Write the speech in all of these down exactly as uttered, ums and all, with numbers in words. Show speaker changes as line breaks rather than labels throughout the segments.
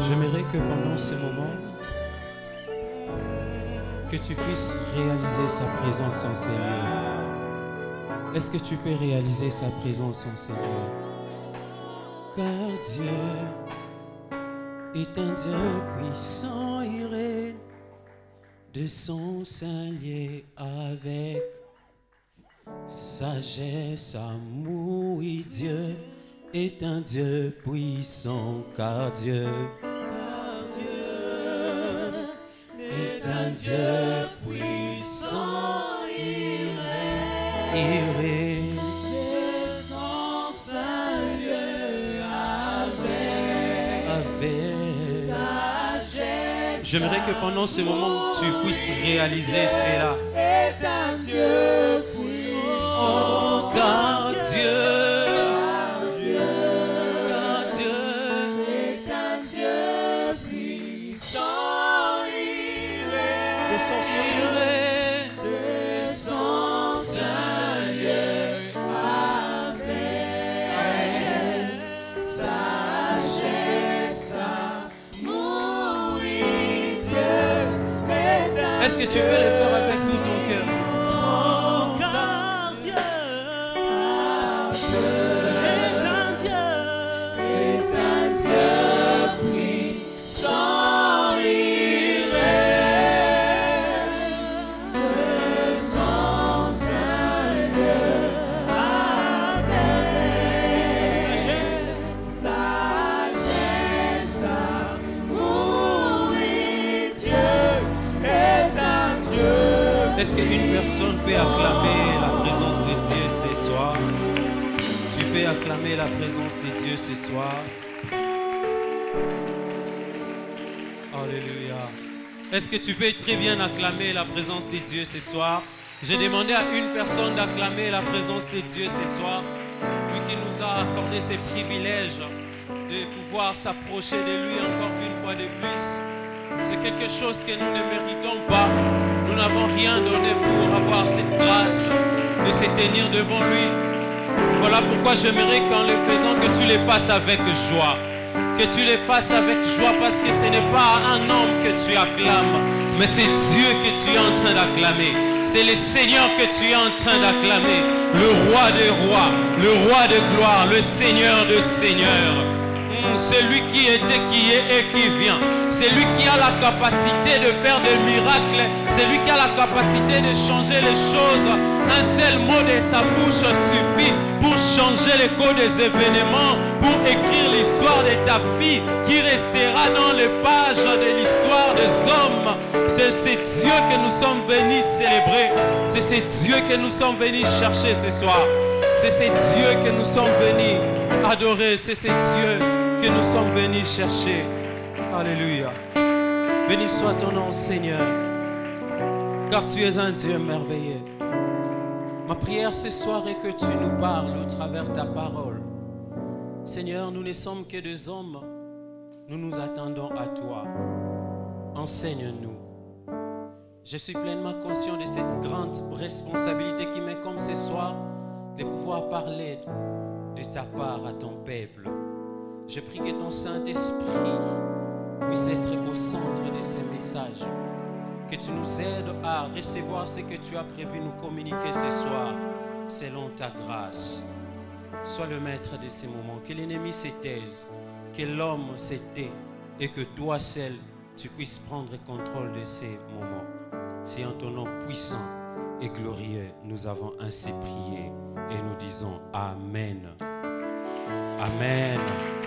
J'aimerais que pendant ce moment, que tu puisses réaliser sa présence en ces lieux. Est-ce que tu peux réaliser sa présence en ces lieux? Car Dieu est un Dieu puissant, il règne de son saint lieu avec sagesse, amour. Oui, Dieu est un Dieu puissant, car Dieu, car Dieu est un Dieu puissant, il règne, il règne de son saint lieu avec, avec sagesse. J'aimerais que pendant ce moment tu puisses réaliser cela. Est un Dieu puissant, oh, car Dieu. Est-ce que tu peux le faire avec tout ton cœur? Oh, car Dieu est un Dieu, est un Dieu puissant, il règne de son saint lieu avec sagesse, sagesse, amour, oui, Dieu. Est-ce qu'une personne peut acclamer la présence de Dieu ce soir? Tu peux acclamer la présence de Dieu ce soir. Alléluia. Est-ce que tu peux très bien acclamer la présence de Dieu ce soir? J'ai demandé à une personne d'acclamer la présence de Dieu ce soir. Lui qui nous a accordé ces privilèges de pouvoir s'approcher de lui encore une fois de plus. C'est quelque chose que nous ne méritons pas. Nous n'avons rien donné pour avoir cette grâce de se tenir devant lui. Voilà pourquoi j'aimerais qu'en le faisant, que tu le fasses avec joie. Que tu le fasses avec joie, parce que ce n'est pas un homme que tu acclames, mais c'est Dieu que tu es en train d'acclamer. C'est le Seigneur que tu es en train d'acclamer. Le roi des rois, le roi de gloire, le Seigneur de seigneurs. C'est lui qui était, qui est et qui vient. C'est lui qui a la capacité de faire des miracles. C'est lui qui a la capacité de changer les choses. Un seul mot de sa bouche suffit pour changer les cours des événements, pour écrire l'histoire de ta fille qui restera dans les pages de l'histoire des hommes. C'est ce Dieu que nous sommes venus célébrer. C'est ce Dieu que nous sommes venus chercher ce soir. C'est ce Dieu que nous sommes venus adorer. C'est ce Dieu que nous sommes venus chercher. Alléluia. Béni soit ton nom, Seigneur, car tu es un Dieu merveilleux. Ma prière ce soir est que tu nous parles au travers de ta parole. Seigneur, nous ne sommes que des hommes. Nous nous attendons à toi. Enseigne-nous. Je suis pleinement conscient de cette grande responsabilité qui m'incombe ce soir de pouvoir parler de ta part à ton peuple. Je prie que ton Saint-Esprit puisse être au centre de ces messages. Que tu nous aides à recevoir ce que tu as prévu nous communiquer ce soir, selon ta grâce. Sois le maître de ces moments. Que l'ennemi se taise, que l'homme se tait, et que toi seul, tu puisses prendre contrôle de ces moments. C'est en ton nom puissant et glorieux, nous avons ainsi prié, et nous disons Amen. Amen.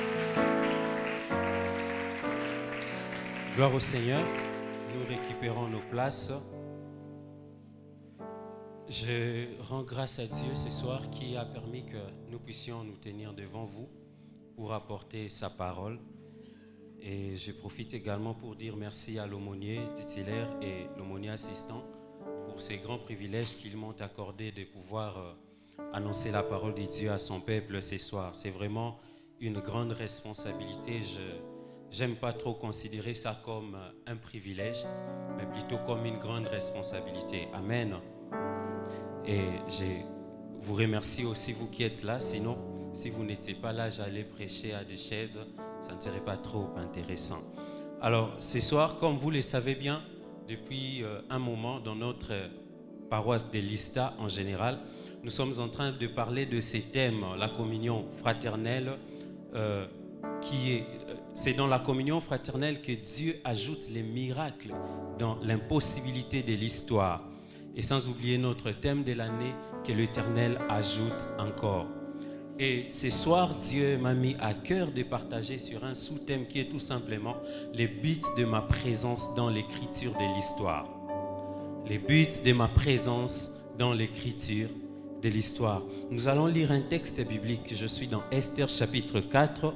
Gloire au Seigneur. Nous récupérons nos places. Je rends grâce à Dieu ce soir qui a permis que nous puissions nous tenir devant vous pour apporter sa parole. Et je profite également pour dire merci à l'aumônier titulaire et l'aumônier assistant pour ces grands privilèges qu'ils m'ont accordé de pouvoir annoncer la parole de Dieu à son peuple ce soir. C'est vraiment une grande responsabilité. Je J'aime pas trop considérer ça comme un privilège, mais plutôt comme une grande responsabilité. Amen. Et je vous remercie aussi, vous qui êtes là. Sinon, si vous n'étiez pas là, j'allais prêcher à des chaises ça ne serait pas trop intéressant. Alors, ce soir, comme vous le savez bien, depuis euh, un moment, dans notre euh, paroisse de Lista en général, nous sommes en train de parler de ces thèmes, la communion fraternelle, euh, qui est, c'est dans la communion fraternelle que Dieu ajoute les miracles dans l'impossibilité de l'histoire. Et sans oublier notre thème de l'année, que l'Éternel ajoute encore. Et ce soir, Dieu m'a mis à cœur de partager sur un sous-thème qui est tout simplement les buts de ma présence dans l'écriture de l'histoire. Les buts de ma présence dans l'écriture de l'histoire. Nous allons lire un texte biblique. Je suis dans Esther chapitre quatre.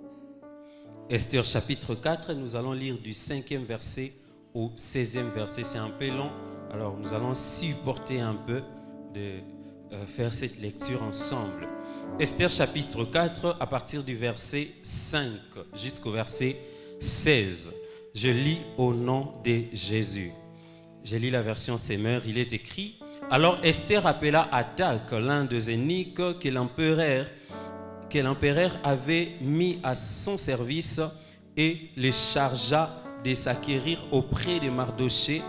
Esther chapitre quatre, nous allons lire du cinquième verset au seizième verset. C'est un peu long, alors nous allons supporter un peu de euh, faire cette lecture ensemble. Esther chapitre quatre, à partir du verset cinq jusqu'au verset seize. Je lis au nom de Jésus. Je lis la version Semeur. Il est écrit: alors Esther appela Hathach, l'un des eunuques que l'empereur que l'empereur avait mis à son service, et le chargea de s'acquérir auprès de Mardochée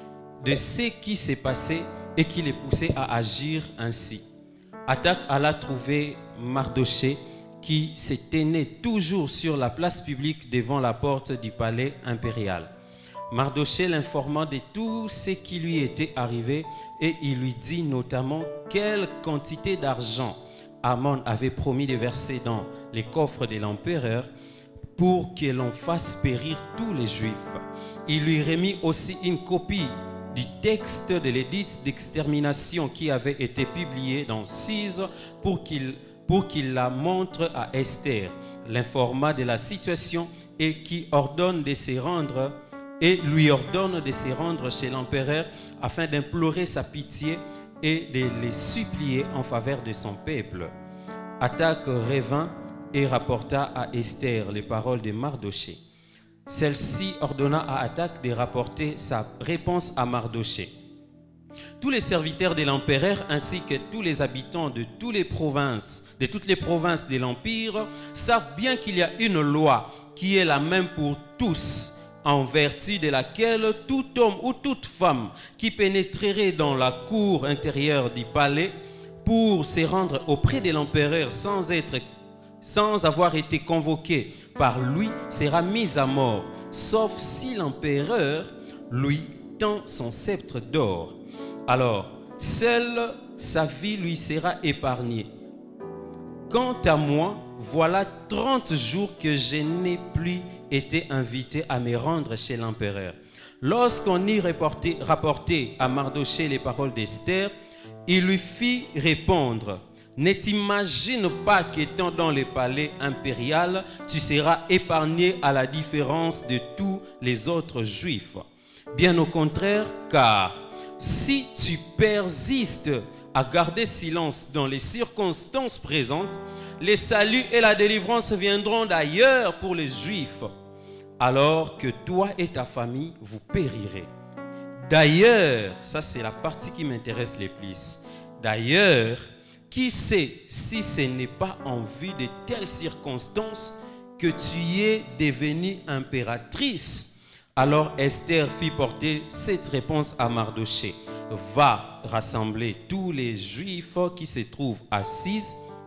de ce qui s'est passé et qui les poussait à agir ainsi. Hathach alla trouver Mardochée qui se tenait toujours sur la place publique devant la porte du palais impérial. Mardochée l'informa de tout ce qui lui était arrivé et il lui dit notamment quelle quantité d'argent Amon avait promis de verser dans les coffres de l'empereur pour que l'on fasse périr tous les Juifs. Il lui remit aussi une copie du texte de l'édit d'extermination qui avait été publié dans Suse pour qu'il pour qu'il la montre à Esther, l'informa de la situation et qui ordonne de se rendre et lui ordonne de se rendre chez l'empereur afin d'implorer sa pitié et de les supplier en faveur de son peuple. Hathach revint et rapporta à Esther les paroles de Mardochée. Celle-ci ordonna à Hathach de rapporter sa réponse à Mardochée. Tous les serviteurs de l'empereur ainsi que tous les habitants de toutes les provinces, de toutes les provinces de l'empire savent bien qu'il y a une loi qui est la même pour tous, en vertu de laquelle tout homme ou toute femme qui pénétrerait dans la cour intérieure du palais pour se rendre auprès de l'empereur sans être, sans avoir été convoqué par lui sera mise à mort, sauf si l'empereur lui tend son sceptre d'or. Alors, seule sa vie lui sera épargnée. Quant à moi, voilà trente jours que je n'ai plus été invité à me rendre chez l'empereur. Lorsqu'on y rapportait, rapportait à Mardochée les paroles d'Esther, il lui fit répondre: ne t'imagine pas qu'étant dans le palais impérial, tu seras épargné à la différence de tous les autres Juifs. Bien au contraire, car si tu persistes à garder silence dans les circonstances présentes, les saluts et la délivrance viendront d'ailleurs pour les Juifs, alors que toi et ta famille, vous périrez. D'ailleurs, ça c'est la partie qui m'intéresse le plus. D'ailleurs, qui sait si ce n'est pas en vue de telles circonstances que tu es devenue impératrice? Alors Esther fit porter cette réponse à Mardochée: va rassembler tous les Juifs qui se trouvent assis,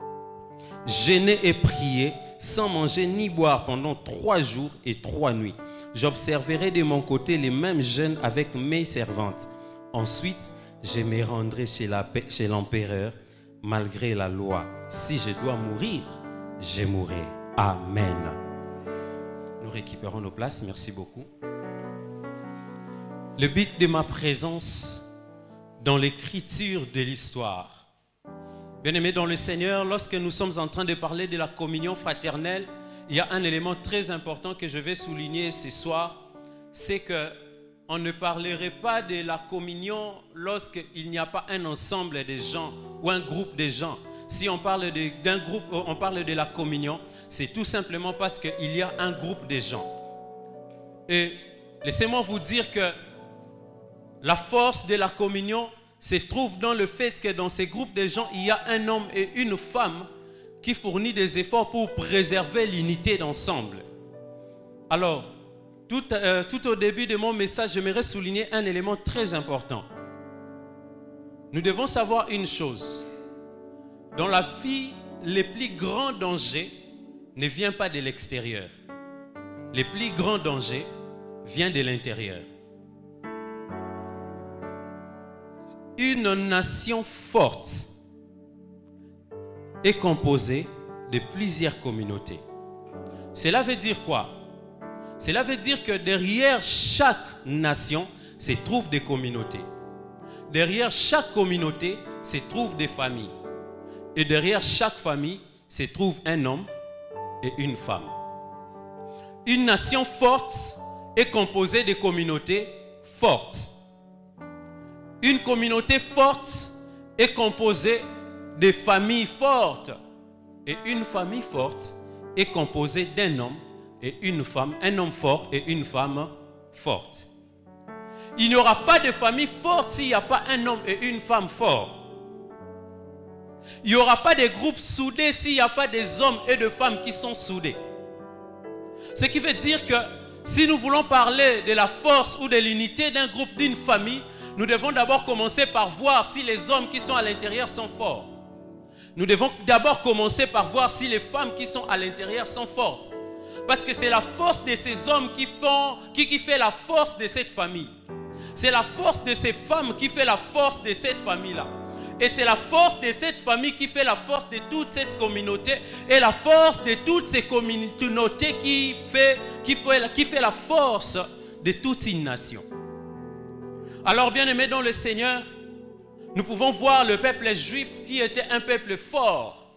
jeûner et prier, sans manger ni boire pendant trois jours et trois nuits. J'observerai de mon côté les mêmes jeûnes avec mes servantes. Ensuite, je me rendrai chez la, chez l'empereur, malgré la loi. Si je dois mourir, je mourrai. Amen. Nous récupérons nos places. Merci beaucoup. Le but de ma présence dans l'écriture de l'histoire. Bien-aimés dans le Seigneur, lorsque nous sommes en train de parler de la communion fraternelle, il y a un élément très important que je vais souligner ce soir, c'est qu'on ne parlerait pas de la communion lorsqu'il n'y a pas un ensemble de gens ou un groupe de gens. Si on parle d'un groupe, on parle de la communion, c'est tout simplement parce qu'il y a un groupe de gens. Et laissez-moi vous dire que la force de la communion se trouve dans le fait que dans ces groupes de gens, il y a un homme et une femme qui fournit des efforts pour préserver l'unité d'ensemble. Alors, tout, euh, tout au début de mon message, j'aimerais souligner un élément très important. Nous devons savoir une chose. Dans la vie, les plus grands dangers ne viennent pas de l'extérieur. Les plus grands dangers viennent de l'intérieur. Une nation forte est composée de plusieurs communautés. Cela veut dire quoi? Cela veut dire que derrière chaque nation se trouvent des communautés. Derrière chaque communauté se trouvent des familles. Et derrière chaque famille se trouve un homme et une femme. Une nation forte est composée de communautés fortes. Une communauté forte est composée de familles fortes. Et une famille forte est composée d'un homme et une femme, un homme fort et une femme forte. Il n'y aura pas de famille forte s'il n'y a pas un homme et une femme forts. Il n'y aura pas de groupe soudé s'il n'y a pas des hommes et de femmes qui sont soudés. Ce qui veut dire que si nous voulons parler de la force ou de l'unité d'un groupe, d'une famille, nous devons d'abord commencer par voir si les hommes qui sont à l'intérieur sont forts. Nous devons d'abord commencer par voir si les femmes qui sont à l'intérieur sont fortes. Parce que c'est la force de ces hommes qui, font, qui, qui fait la force de cette famille. C'est la force de ces femmes qui fait la force de cette famille-là. Et c'est la force de cette famille qui fait la force de toute cette communauté. Et la force de toutes ces communautés qui fait, qui fait, qui fait la force de toute une nation. Alors, bien-aimés dans le Seigneur, nous pouvons voir le peuple juif qui était un peuple fort.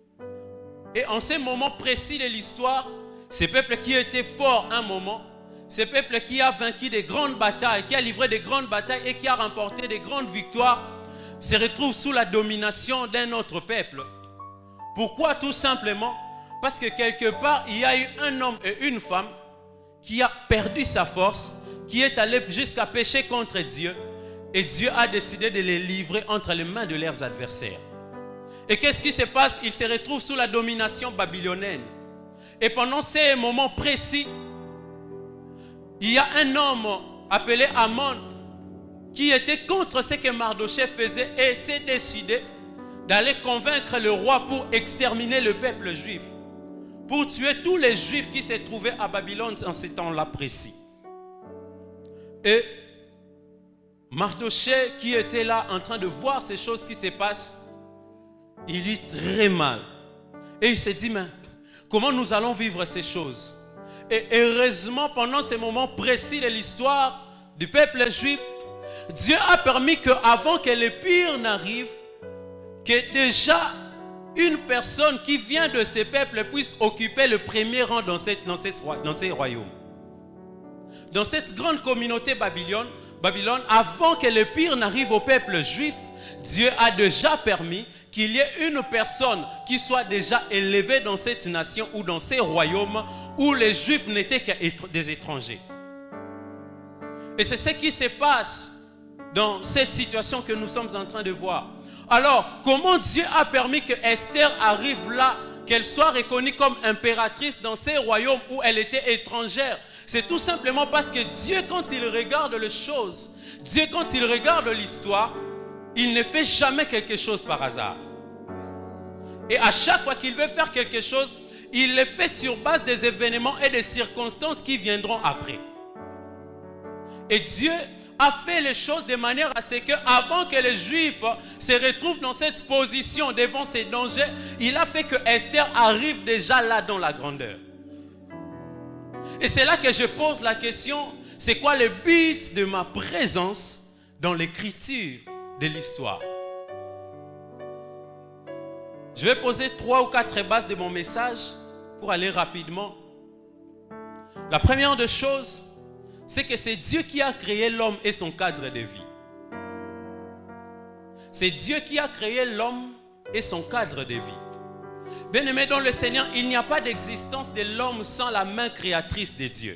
Et en ce moment précis de l'histoire, ce peuple qui était fort un moment, ce peuple qui a vaincu des grandes batailles, qui a livré des grandes batailles et qui a remporté des grandes victoires, se retrouve sous la domination d'un autre peuple. Pourquoi? Tout simplement parce que quelque part, il y a eu un homme et une femme qui a perdu sa force, qui est allé jusqu'à pécher contre Dieu, et Dieu a décidé de les livrer entre les mains de leurs adversaires. Et qu'est-ce qui se passe? Ils se retrouvent sous la domination babylonienne. Et pendant ces moments précis, il y a un homme appelé Amon qui était contre ce que Mardochée faisait et s'est décidé d'aller convaincre le roi pour exterminer le peuple juif, pour tuer tous les juifs qui se trouvaient à Babylone en ces temps-là précis. Et Mardochée, qui était là en train de voir ces choses qui se passent, il eut très mal. Et il s'est dit, mais comment nous allons vivre ces choses? Et heureusement, pendant ces moments précis de l'histoire du peuple juif, Dieu a permis qu'avant que le pire n'arrive, que déjà une personne qui vient de ces peuples puisse occuper le premier rang dans, cette, dans, cette, dans ces royaumes. Dans cette grande communauté Babylone, Babylone, avant que le pire n'arrive au peuple juif, Dieu a déjà permis qu'il y ait une personne qui soit déjà élevée dans cette nation ou dans ces royaumes où les juifs n'étaient que des étrangers. Et c'est ce qui se passe dans cette situation que nous sommes en train de voir. Alors, comment Dieu a permis que Esther arrive là, qu'elle soit reconnue comme impératrice dans ces royaumes où elle était étrangère? C'est tout simplement parce que Dieu, quand il regarde les choses, Dieu, quand il regarde l'histoire, il ne fait jamais quelque chose par hasard. Et à chaque fois qu'il veut faire quelque chose, il le fait sur base des événements et des circonstances qui viendront après. Et Dieu a fait les choses de manière à ce que, avant que les Juifs se retrouvent dans cette position devant ces dangers, il a fait que Esther arrive déjà là dans la grandeur. Et c'est là que je pose la question, c'est quoi le but de ma présence dans l'écriture de l'histoire? Je vais poser trois ou quatre bases de mon message pour aller rapidement. La première des choses, c'est que c'est Dieu qui a créé l'homme et son cadre de vie. C'est Dieu qui a créé l'homme et son cadre de vie. Bien-aimés dans le Seigneur, il n'y a pas d'existence de l'homme sans la main créatrice de Dieu.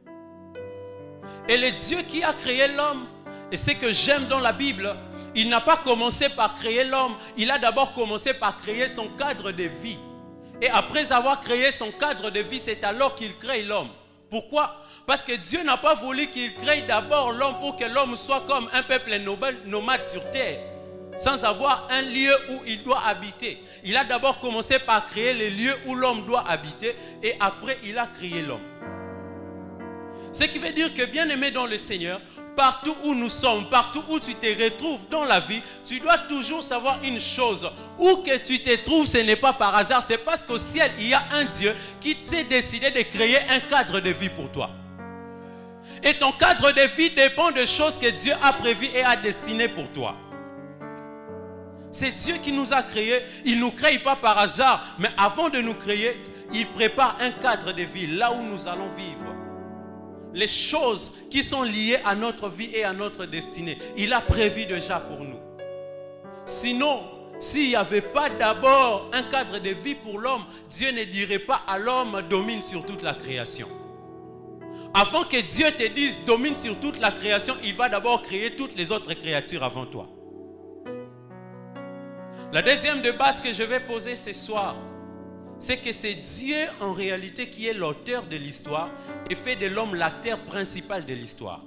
Et le Dieu qui a créé l'homme, et ce que j'aime dans la Bible, il n'a pas commencé par créer l'homme, il a d'abord commencé par créer son cadre de vie. Et après avoir créé son cadre de vie, c'est alors qu'il crée l'homme. Pourquoi? Parce que Dieu n'a pas voulu qu'il crée d'abord l'homme pour que l'homme soit comme un peuple nomade sur terre, sans avoir un lieu où il doit habiter. Il a d'abord commencé par créer les lieux où l'homme doit habiter et après il a créé l'homme. Ce qui veut dire que, bien aimé dans le Seigneur, partout où nous sommes, partout où tu te retrouves dans la vie, tu dois toujours savoir une chose. Où que tu te trouves, ce n'est pas par hasard, c'est parce qu'au ciel, il y a un Dieu qui s'est décidé de créer un cadre de vie pour toi. Et ton cadre de vie dépend de choses que Dieu a prévues et a destinées pour toi. C'est Dieu qui nous a créés. Il ne nous crée pas par hasard, mais avant de nous créer, il prépare un cadre de vie là où nous allons vivre. Les choses qui sont liées à notre vie et à notre destinée, il a prévu déjà pour nous. Sinon, s'il n'y avait pas d'abord un cadre de vie pour l'homme, Dieu ne dirait pas à l'homme domine sur toute la création. Avant que Dieu te dise domine sur toute la création, il va d'abord créer toutes les autres créatures avant toi. La deuxième de base que je vais poser ce soir, c'est que c'est Dieu en réalité qui est l'auteur de l'histoire et fait de l'homme l'acteur principal de l'histoire.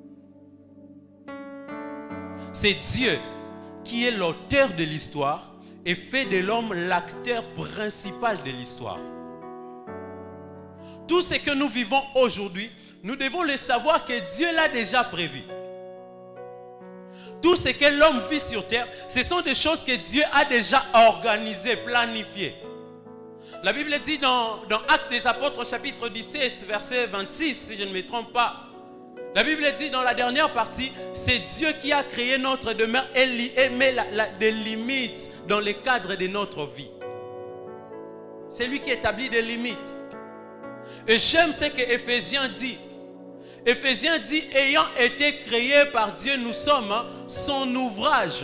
C'est Dieu qui est l'auteur de l'histoire et fait de l'homme l'acteur principal de l'histoire. Tout ce que nous vivons aujourd'hui, nous devons le savoir que Dieu l'a déjà prévu. Tout ce que l'homme vit sur terre, ce sont des choses que Dieu a déjà organisées, planifiées. La Bible dit dans, dans Actes des Apôtres chapitre dix-sept, verset vingt-six, si je ne me trompe pas. La Bible dit dans la dernière partie, c'est Dieu qui a créé notre demeure et met la, la, des limites dans le cadre de notre vie. C'est lui qui établit des limites. Et j'aime ce que Éphésiens dit. Éphésiens dit, ayant été créés par Dieu, nous sommes son ouvrage.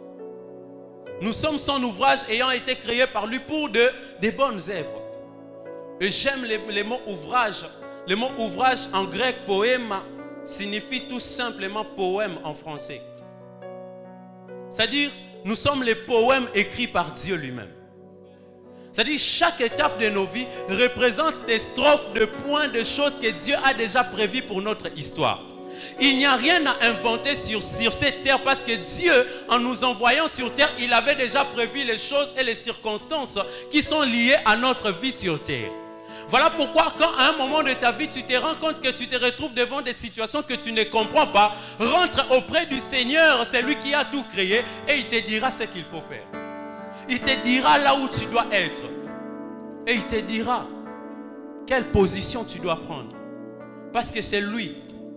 Nous sommes son ouvrage ayant été créés par lui pour de, de bonnes œuvres. Et j'aime les, les mots ouvrage. Le mot ouvrage en grec, poème, signifie tout simplement poème en français. C'est-à-dire, nous sommes les poèmes écrits par Dieu lui-même. C'est-à-dire, chaque étape de nos vies représente des strophes, de points, de choses que Dieu a déjà prévues pour notre histoire. Il n'y a rien à inventer sur, sur cette terre parce que Dieu, en nous envoyant sur terre, il avait déjà prévu les choses et les circonstances qui sont liées à notre vie sur terre. Voilà pourquoi quand à un moment de ta vie, tu te rends compte que tu te retrouves devant des situations que tu ne comprends pas, rentre auprès du Seigneur, c'est lui qui a tout créé et il te dira ce qu'il faut faire. Il te dira là où tu dois être. Et il te dira quelle position tu dois prendre. Parce que c'est lui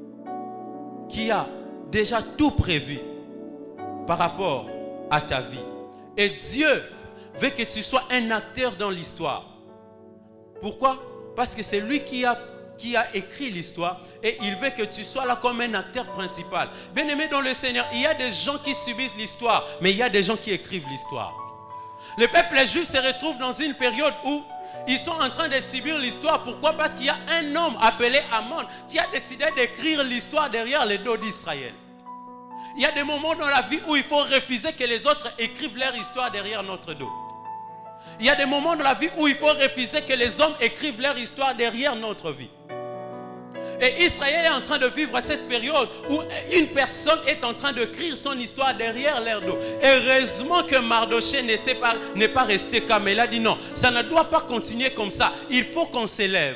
qui a déjà tout prévu par rapport à ta vie. Et Dieu veut que tu sois un acteur dans l'histoire. Pourquoi? Parce que c'est lui qui a, qui a écrit l'histoire et il veut que tu sois là comme un acteur principal. Bien aimé dans le Seigneur, il y a des gens qui subissent l'histoire, mais il y a des gens qui écrivent l'histoire. Le peuple juif se retrouve dans une période où ils sont en train de subir l'histoire. Pourquoi? Parce qu'il y a un homme appelé Amon qui a décidé d'écrire l'histoire derrière le dos d'Israël. Il y a des moments dans la vie où il faut refuser que les autres écrivent leur histoire derrière notre dos. Il y a des moments dans la vie où il faut refuser que les hommes écrivent leur histoire derrière notre vie. Et Israël est en train de vivre cette période où une personne est en train d'écrire son histoire derrière leur dos. Heureusement que Mardoché n'est pas, n'est pas resté calme. Il a dit non, ça ne doit pas continuer comme ça. Il faut qu'on s'élève.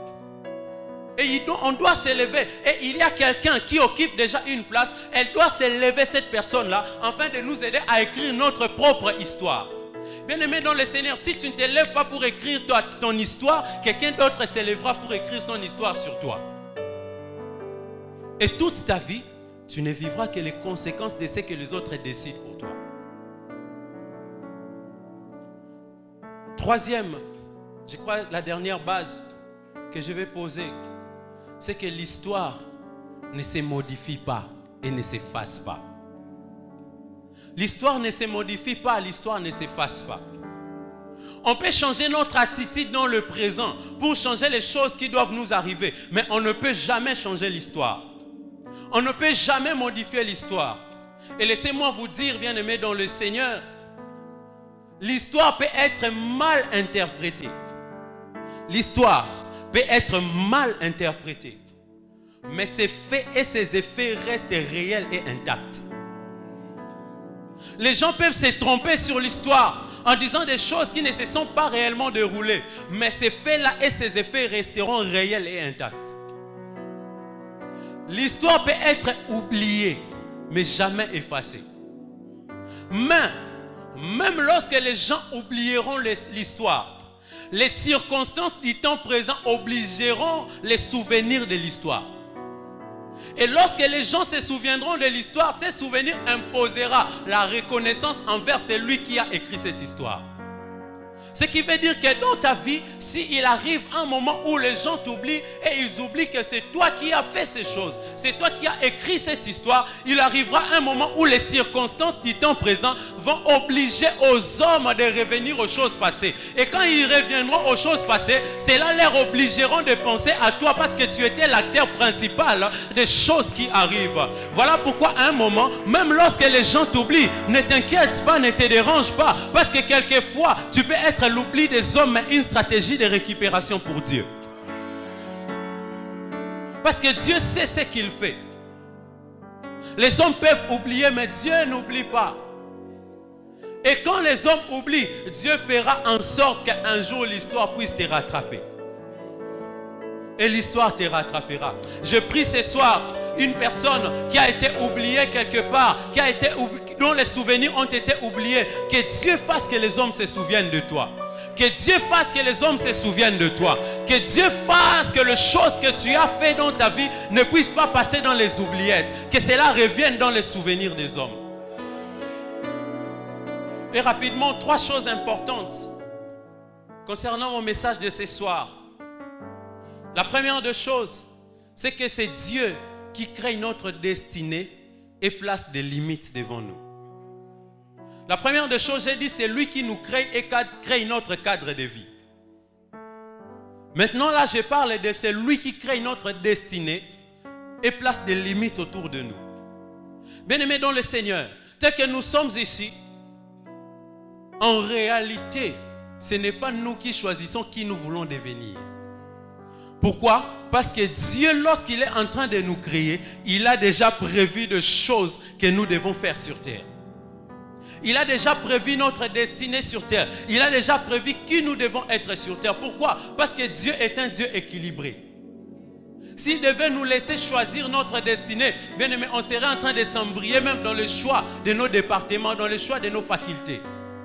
Et il doit, on doit s'élever. Et il y a quelqu'un qui occupe déjà une place. Elle doit s'élever, cette personne-là, afin de nous aider à écrire notre propre histoire. Bien-aimé dans le Seigneur, si tu ne t'élèves pas pour écrire toi, ton histoire, quelqu'un d'autre s'élèvera pour écrire son histoire sur toi. Et toute ta vie, tu ne vivras que les conséquences de ce que les autres décident pour toi. Troisième, je crois la dernière base que je vais poser, c'est que l'histoire ne se modifie pas et ne s'efface pas. L'histoire ne se modifie pas, l'histoire ne s'efface pas. On peut changer notre attitude dans le présent pour changer les choses qui doivent nous arriver, mais on ne peut jamais changer l'histoire. On ne peut jamais modifier l'histoire. Et laissez-moi vous dire, bien-aimés dans le Seigneur, l'histoire peut être mal interprétée. L'histoire peut être mal interprétée. Mais ses faits et ses effets restent réels et intacts. Les gens peuvent se tromper sur l'histoire en disant des choses qui ne se sont pas réellement déroulées. Mais ces faits-là et ces effets resteront réels et intacts. L'histoire peut être oubliée, mais jamais effacée. Mais, même lorsque les gens oublieront l'histoire, les circonstances du temps présent obligeront les souvenirs de l'histoire. Et lorsque les gens se souviendront de l'histoire, ces souvenirs imposera la reconnaissance envers celui qui a écrit cette histoire. Ce qui veut dire que dans ta vie, s'il arrive un moment où les gens t'oublient et ils oublient que c'est toi qui as fait ces choses, c'est toi qui as écrit cette histoire, il arrivera un moment où les circonstances du temps présent vont obliger aux hommes de revenir aux choses passées. Et quand ils reviendront aux choses passées, cela leur obligeront de penser à toi parce que tu étais l'acteur principal des choses qui arrivent. Voilà pourquoi à un moment, même lorsque les gens t'oublient, ne t'inquiète pas, ne te dérange pas, parce que quelquefois, tu peux être l'oubli des hommes, mais une stratégie de récupération pour Dieu. Parce que Dieu sait ce qu'il fait. Les hommes peuvent oublier, mais Dieu n'oublie pas. Et quand les hommes oublient, Dieu fera en sorte qu'un jour l'histoire puisse te rattraper. Et l'histoire te rattrapera. Je prie ce soir une personne qui a été oubliée quelque part, qui a été dont les souvenirs ont été oubliés, que Dieu fasse que les hommes se souviennent de toi. Que Dieu fasse que les hommes se souviennent de toi. Que Dieu fasse que les choses que tu as fait dans ta vie ne puissent pas passer dans les oubliettes. Que cela revienne dans les souvenirs des hommes. Et rapidement, trois choses importantes concernant mon message de ce soir. La première des choses, c'est que c'est Dieu qui crée notre destinée et place des limites devant nous. La première des choses, j'ai dit, c'est lui qui nous crée et crée notre cadre de vie. Maintenant, là, je parle de celui qui crée notre destinée et place des limites autour de nous. Bien-aimés dans le Seigneur, tel que nous sommes ici, en réalité, ce n'est pas nous qui choisissons qui nous voulons devenir. Pourquoi? Parce que Dieu, lorsqu'il est en train de nous créer, il a déjà prévu des choses que nous devons faire sur terre. Il a déjà prévu notre destinée sur terre. Il a déjà prévu qui nous devons être sur terre. Pourquoi? Parce que Dieu est un Dieu équilibré. S'il devait nous laisser choisir notre destinée, bien aimé, on serait en train de s'embrayer même dans le choix de nos départements, dans le choix de nos facultés.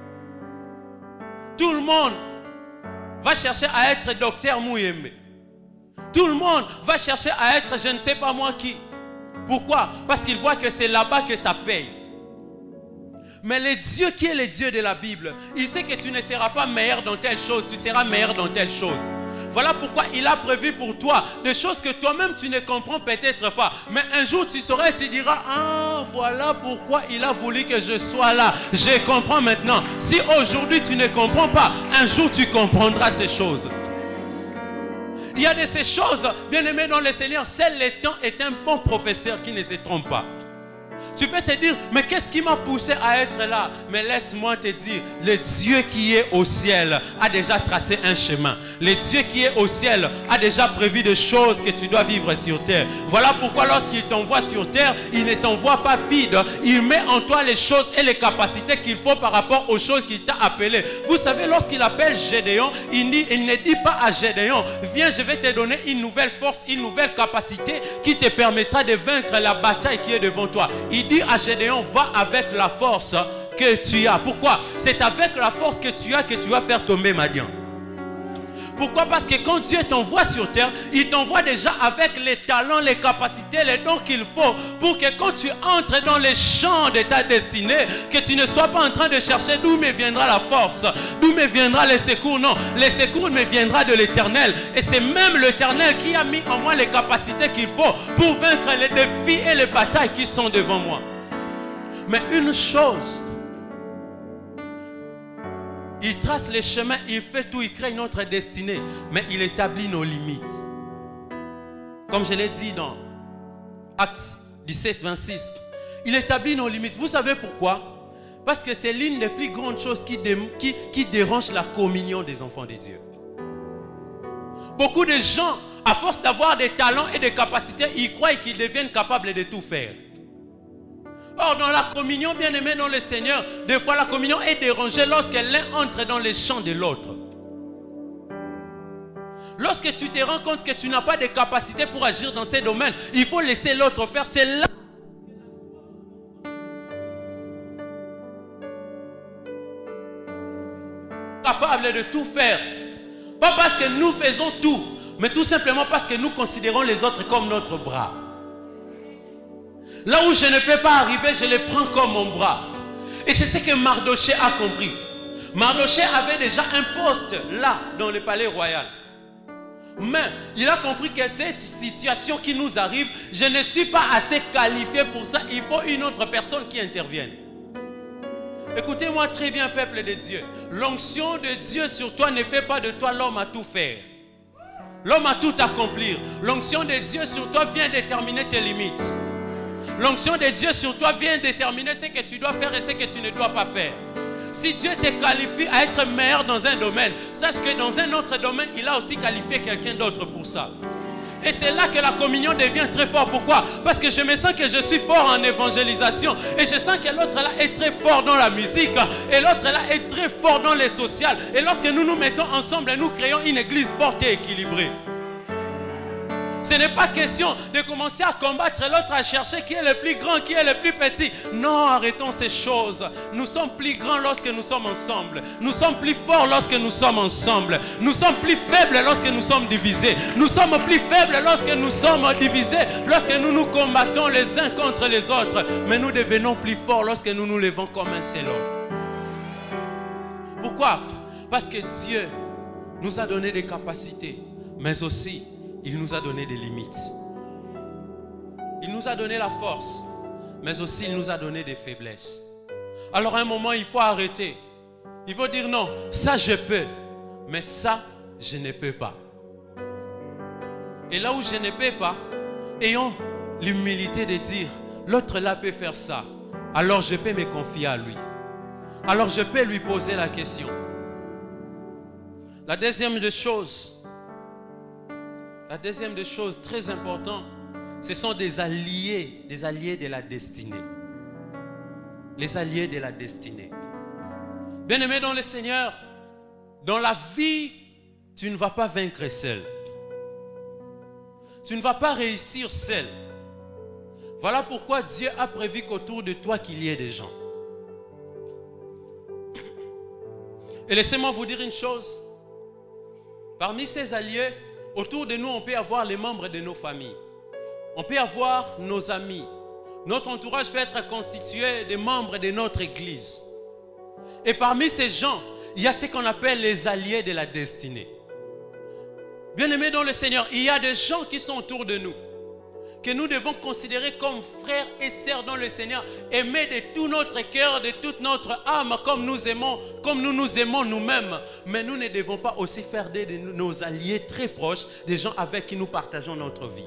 Tout le monde va chercher à être docteur Mouyembe. Tout le monde va chercher à être je ne sais pas moi qui. Pourquoi? Parce qu'il voit que c'est là-bas que ça paye. Mais le Dieu qui est le Dieu de la Bible, il sait que tu ne seras pas meilleur dans telle chose, tu seras meilleur dans telle chose. Voilà pourquoi il a prévu pour toi des choses que toi-même tu ne comprends peut-être pas. Mais un jour tu sauras et tu diras, ah voilà pourquoi il a voulu que je sois là. Je comprends maintenant. Si aujourd'hui tu ne comprends pas, un jour tu comprendras ces choses. Il y a de ces choses, bien aimés dans le Seigneur, seul le temps est un bon professeur qui ne se trompe pas. Tu peux te dire, mais qu'est-ce qui m'a poussé à être là? Mais laisse-moi te dire, le Dieu qui est au ciel a déjà tracé un chemin. Le Dieu qui est au ciel a déjà prévu des choses que tu dois vivre sur terre. Voilà pourquoi lorsqu'il t'envoie sur terre, il ne t'envoie pas vide. Il met en toi les choses et les capacités qu'il faut par rapport aux choses qu'il t'a appelées. Vous savez, lorsqu'il appelle Gédéon, il, dit, il ne dit pas à Gédéon, viens, je vais te donner une nouvelle force, une nouvelle capacité qui te permettra de vaincre la bataille qui est devant toi. Il dit à Gédéon, va avec la force que tu as. Pourquoi? C'est avec la force que tu as que tu vas faire tomber Madian. Pourquoi? Parce que quand Dieu t'envoie sur terre, il t'envoie déjà avec les talents, les capacités, les dons qu'il faut pour que quand tu entres dans les champs de ta destinée, que tu ne sois pas en train de chercher d'où me viendra la force, d'où me viendra le secours. Non, le secours me viendra de l'Éternel. Et c'est même l'Éternel qui a mis en moi les capacités qu'il faut pour vaincre les défis et les batailles qui sont devant moi. Mais une chose, il trace les chemins, il fait tout, il crée notre destinée, mais il établit nos limites. Comme je l'ai dit dans Actes dix-sept, vingt-six, il établit nos limites. Vous savez pourquoi? Parce que c'est l'une des plus grandes choses qui, dé, qui, qui dérange la communion des enfants de Dieu. Beaucoup de gens, à force d'avoir des talents et des capacités, ils croient qu'ils deviennent capables de tout faire. Or, dans la communion, bien aimé dans le Seigneur, des fois la communion est dérangée lorsque l'un entre dans les champs de l'autre. Lorsque tu te rends compte que tu n'as pas de capacité pour agir dans ces domaines, il faut laisser l'autre faire. C'est là capable de tout faire. Pas parce que nous faisons tout, mais tout simplement parce que nous considérons les autres comme notre bras. Là où je ne peux pas arriver, je les prends comme mon bras. Et c'est ce que Mardochée a compris. Mardochée avait déjà un poste là, dans le palais royal. Mais il a compris que cette situation qui nous arrive, je ne suis pas assez qualifié pour ça. Il faut une autre personne qui intervienne. Écoutez-moi très bien, peuple de Dieu. L'onction de Dieu sur toi ne fait pas de toi l'homme à tout faire. L'homme à tout accomplir. L'onction de Dieu sur toi vient déterminer tes limites. L'onction de Dieu sur toi vient déterminer ce que tu dois faire et ce que tu ne dois pas faire. Si Dieu te qualifie à être meilleur dans un domaine, sache que dans un autre domaine, il a aussi qualifié quelqu'un d'autre pour ça. Et c'est là que la communion devient très forte. Pourquoi? Parce que je me sens que je suis fort en évangélisation. Et je sens que l'autre là est très fort dans la musique. Et l'autre là est très fort dans les sociales. Et lorsque nous nous mettons ensemble, nous créons une église forte et équilibrée. Ce n'est pas question de commencer à combattre l'autre, à chercher qui est le plus grand, qui est le plus petit. Non, arrêtons ces choses. Nous sommes plus grands lorsque nous sommes ensemble. Nous sommes plus forts lorsque nous sommes ensemble. Nous sommes plus faibles lorsque nous sommes divisés. Nous sommes plus faibles lorsque nous sommes divisés, lorsque nous nous combattons les uns contre les autres. Mais nous devenons plus forts lorsque nous nous levons comme un seul homme. Pourquoi? Parce que Dieu nous a donné des capacités, mais aussi il nous a donné des limites. Il nous a donné la force, mais aussi il nous a donné des faiblesses. Alors à un moment, il faut arrêter. Il faut dire non, ça je peux, mais ça je ne peux pas. Et là où je ne peux pas, ayons l'humilité de dire, l'autre là peut faire ça. Alors je peux me confier à lui. Alors je peux lui poser la question. La deuxième des choses, La deuxième des choses très importantes, ce sont des alliés, des alliés de la destinée. Les alliés de la destinée. Bien-aimé dans le Seigneur, dans la vie, tu ne vas pas vaincre seul. Tu ne vas pas réussir seul. Voilà pourquoi Dieu a prévu qu'autour de toi qu'il y ait des gens. Et laissez-moi vous dire une chose. Parmi ces alliés, autour de nous, on peut avoir les membres de nos familles. On peut avoir nos amis. Notre entourage peut être constitué de membres de notre église. Et parmi ces gens, il y a ce qu'on appelle les alliés de la destinée. Bien-aimés dans le Seigneur, il y a des gens qui sont autour de nous, que nous devons considérer comme frères et sœurs dans le Seigneur, aimer de tout notre cœur, de toute notre âme, comme nous aimons, comme nous nous aimons nous-mêmes. Mais nous ne devons pas aussi faire de nos alliés très proches, des gens avec qui nous partageons notre vie.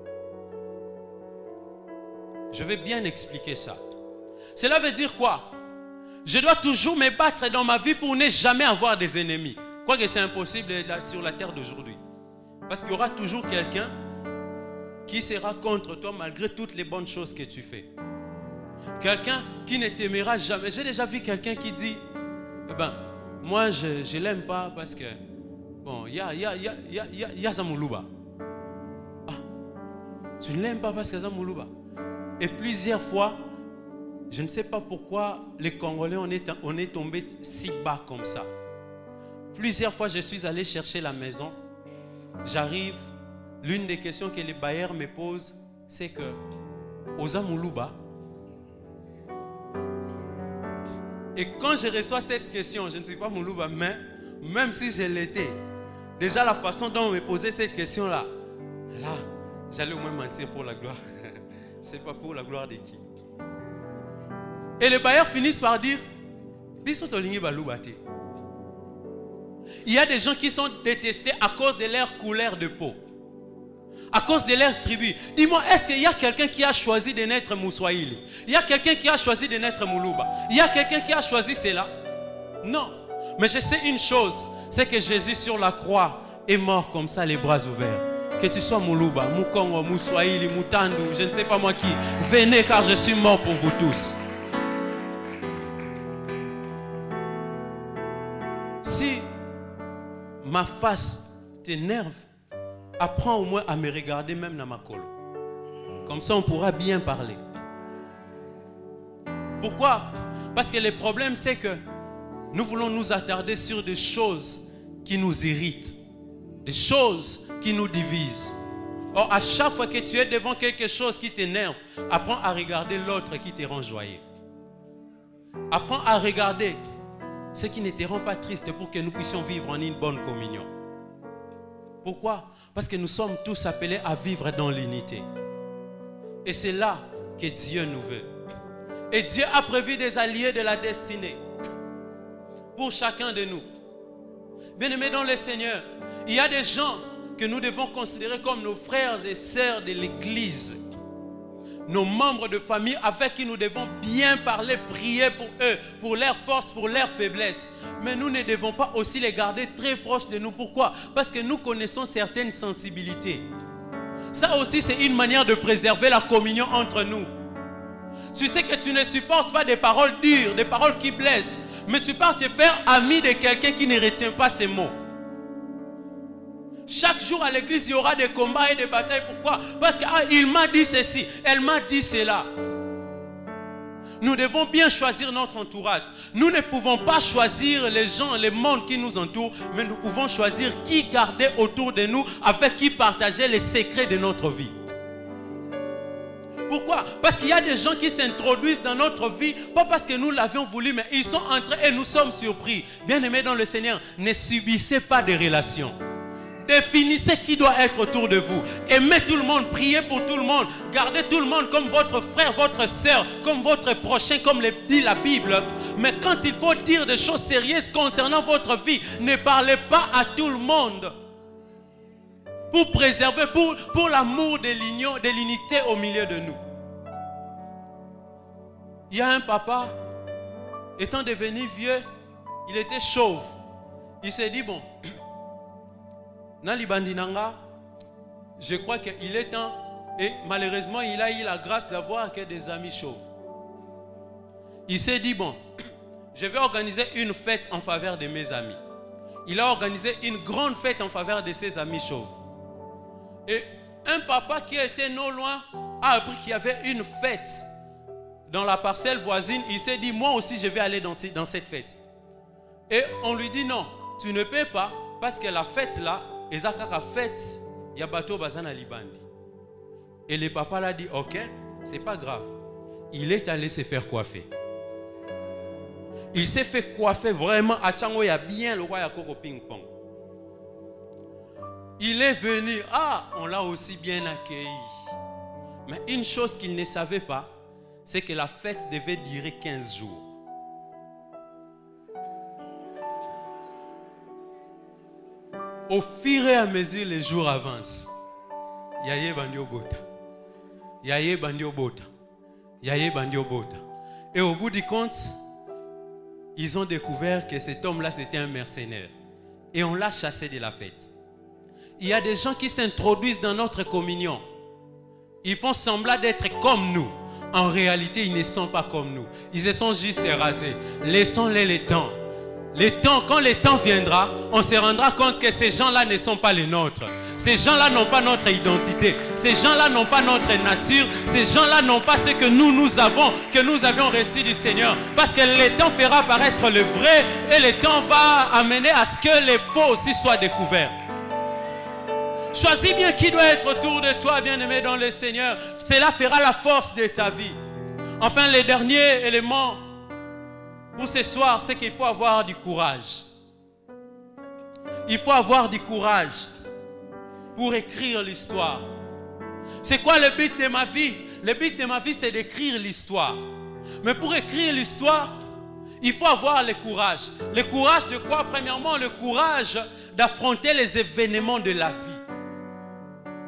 Je vais bien expliquer ça. Cela veut dire quoi? Je dois toujours me battre dans ma vie pour ne jamais avoir des ennemis. Quoique c'est impossible sur la terre d'aujourd'hui. Parce qu'il y aura toujours quelqu'un qui sera contre toi malgré toutes les bonnes choses que tu fais. Quelqu'un qui ne t'aimera jamais. J'ai déjà vu quelqu'un qui dit, eh ben, moi je ne l'aime pas parce que, bon, il y a, y a, y a, y a, y a, y a Zamoulouba. Ah, tu ne l'aimes pas parce que Zamoulouba. Et plusieurs fois, je ne sais pas pourquoi les Congolais, on est, on est tombé si bas comme ça. Plusieurs fois, je suis allé chercher la maison. J'arrive. L'une des questions que les bailleurs me posent, c'est que aux Amoulouba, et quand je reçois cette question, je ne suis pas Moulouba, mais même si je l'étais, déjà la façon dont on me posait cette question-là, là, j'allais au moins mentir pour la gloire. C'est pas pour la gloire de qui. Et les bailleurs finissent par dire, il y a des gens qui sont détestés à cause de leur couleur de peau. à cause de leur tribu. Dis-moi, est-ce qu'il y a quelqu'un qui a choisi de naître Mouswahili? Il y a quelqu'un qui a choisi de naître Moulouba? Il y a quelqu'un qui a choisi cela? Non. Mais je sais une chose, c'est que Jésus sur la croix est mort comme ça, les bras ouverts. Que tu sois Moulouba, Moukongo, Mouswahili, Moutandu, je ne sais pas moi qui, venez car je suis mort pour vous tous. Si ma face t'énerve, apprends au moins à me regarder même dans ma colle. Comme ça, on pourra bien parler. Pourquoi? Parce que le problème, c'est que nous voulons nous attarder sur des choses qui nous irritent, des choses qui nous divisent. Or, à chaque fois que tu es devant quelque chose qui t'énerve, apprends à regarder l'autre qui te rend joyeux. Apprends à regarder ce qui ne te rend pas triste pour que nous puissions vivre en une bonne communion. Pourquoi? Parce que nous sommes tous appelés à vivre dans l'unité. Et c'est là que Dieu nous veut. Et Dieu a prévu des alliés de la destinée pour chacun de nous. Bien-aimés dans le Seigneur, il y a des gens que nous devons considérer comme nos frères et sœurs de l'Église. Nos membres de famille avec qui nous devons bien parler, prier pour eux, pour leur force, pour leur faiblesse. Mais nous ne devons pas aussi les garder très proches de nous. Pourquoi? Parce que nous connaissons certaines sensibilités. Ça aussi, c'est une manière de préserver la communion entre nous. Tu sais que tu ne supportes pas des paroles dures, des paroles qui blessent, mais tu pars te faire ami de quelqu'un qui ne retient pas ces mots. Chaque jour à l'église, il y aura des combats et des batailles. Pourquoi? Parce qu'il ah, m'a dit ceci, elle m'a dit cela. Nous devons bien choisir notre entourage. Nous ne pouvons pas choisir les gens, les mondes qui nous entourent, mais nous pouvons choisir qui garder autour de nous, avec qui partager les secrets de notre vie. Pourquoi? Parce qu'il y a des gens qui s'introduisent dans notre vie, pas parce que nous l'avions voulu, mais ils sont entrés et nous sommes surpris. Bien-aimés dans le Seigneur, ne subissez pas des relations. Définissez qui doit être autour de vous. Aimez tout le monde, priez pour tout le monde. Gardez tout le monde comme votre frère, votre soeur, comme votre prochain, comme le dit la Bible. Mais quand il faut dire des choses sérieuses concernant votre vie, ne parlez pas à tout le monde. Pour préserver, pour, pour l'amour de l'union, de l'unité au milieu de nous. Il y a un papa, étant devenu vieux, il était chauve. Il s'est dit, bon, Nalibandinanga, je crois qu'il est temps, et malheureusement, il a eu la grâce d'avoir que des amis chauves. Il s'est dit, bon, je vais organiser une fête en faveur de mes amis. Il a organisé une grande fête en faveur de ses amis chauves. Et un papa qui était non loin a appris qu'il y avait une fête dans la parcelle voisine. Il s'est dit, moi aussi je vais aller dans cette fête. Et on lui dit, non, tu ne peux pas, parce que la fête là, Ezakaka fête, il y a bateau bazana libandi. Et le papa l'a dit, ok, c'est pas grave. Il est allé se faire coiffer. Il s'est fait coiffer vraiment à Tchango, il y a bien le roi Yakoko ping-pong. Il est venu, ah, on l'a aussi bien accueilli. Mais une chose qu'il ne savait pas, c'est que la fête devait durer quinze jours. Au fur et à mesure les jours avancent, Yaye Bandio Bota, Yaye Bandio Bota, Yaye Bandio Bota. Et au bout du compte, ils ont découvert que cet homme-là, c'était un mercenaire. Et on l'a chassé de la fête. Il y a des gens qui s'introduisent dans notre communion. Ils font semblant d'être comme nous. En réalité, ils ne sont pas comme nous. Ils se sont juste rasés. Laissons-les le temps. Le temps, quand le temps viendra, on se rendra compte que ces gens-là ne sont pas les nôtres. Ces gens-là n'ont pas notre identité. Ces gens-là n'ont pas notre nature. Ces gens-là n'ont pas ce que nous, nous avons, que nous avions reçu du Seigneur. Parce que le temps fera apparaître le vrai et le temps va amener à ce que les faux aussi soient découverts. Choisis bien qui doit être autour de toi, bien-aimé dans le Seigneur. Cela fera la force de ta vie. Enfin, le dernier élément pour ce soir, c'est qu'il faut avoir du courage. Il faut avoir du courage pour écrire l'histoire. C'est quoi le but de ma vie? Le but de ma vie, c'est d'écrire l'histoire. Mais pour écrire l'histoire, il faut avoir le courage. Le courage de quoi? Premièrement, le courage d'affronter les événements de la vie.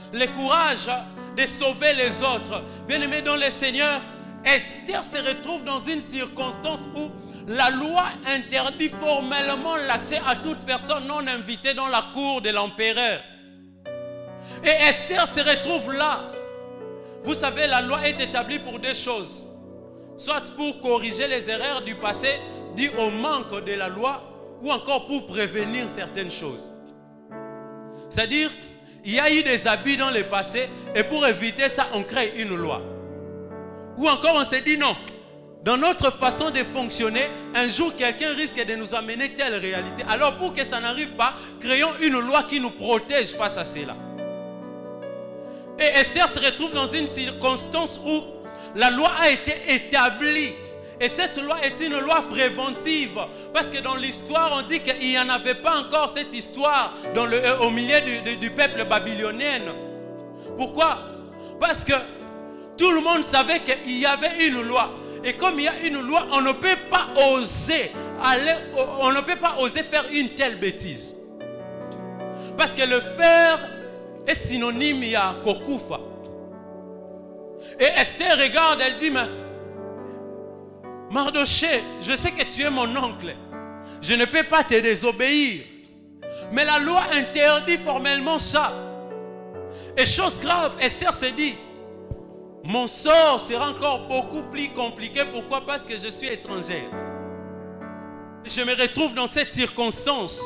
le courage de sauver les autres. Bien-aimés dans le Seigneur, Esther se retrouve dans une circonstance où la loi interdit formellement l'accès à toute personne non invitée dans la cour de l'empereur. Et Esther se retrouve là. Vous savez, la loi est établie pour deux choses. Soit pour corriger les erreurs du passé dues au manque de la loi, ou encore pour prévenir certaines choses. C'est-à-dire, il y a eu des abus dans le passé, et pour éviter ça, on crée une loi. Ou encore, on s'est dit non. Dans notre façon de fonctionner, un jour, quelqu'un risque de nous amener telle réalité. Alors, pour que ça n'arrive pas, créons une loi qui nous protège face à cela. Et Esther se retrouve dans une circonstance où la loi a été établie. Et cette loi est une loi préventive. Parce que dans l'histoire, on dit qu'il n'y en avait pas encore cette histoire dans le, euh, au milieu du, du, du peuple babylonien. Pourquoi? Parce que tout le monde savait qu'il y avait une loi. Et comme il y a une loi, on ne peut pas oser aller, on ne peut pas oser faire une telle bêtise. Parce que le faire est synonyme à kokufa. Et Esther regarde, elle dit, mais Mardoché, je sais que tu es mon oncle. Je ne peux pas te désobéir. Mais la loi interdit formellement ça. Et chose grave, Esther se dit, mon sort sera encore beaucoup plus compliqué. Pourquoi? Parce que je suis étrangère. Je me retrouve dans cette circonstance.